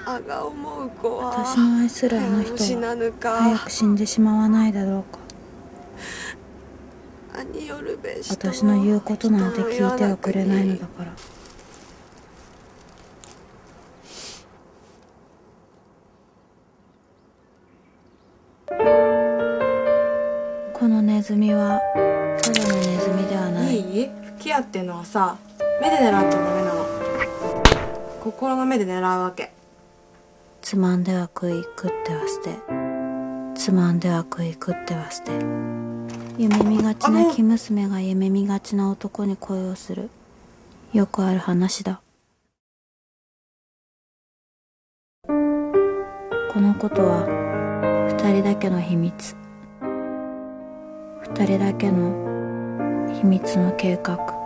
あが思う子は私の愛するあの人死なぬはか早く死んでしまわないだろうか。 兄よるべしと私の言うことなんて聞いてはくれないのだから。このネズミはただのネズミではない。 いい？吹き矢っていうのはさ、目で狙っちゃダメなの。心の目で狙うわけ。 つまんでは食い食っては捨て、つまんでは食い食っては捨て。夢見がちな生娘が夢見がちな男に恋をする。よくある話だ。このことは二人だけの秘密。二人だけの秘密の計画。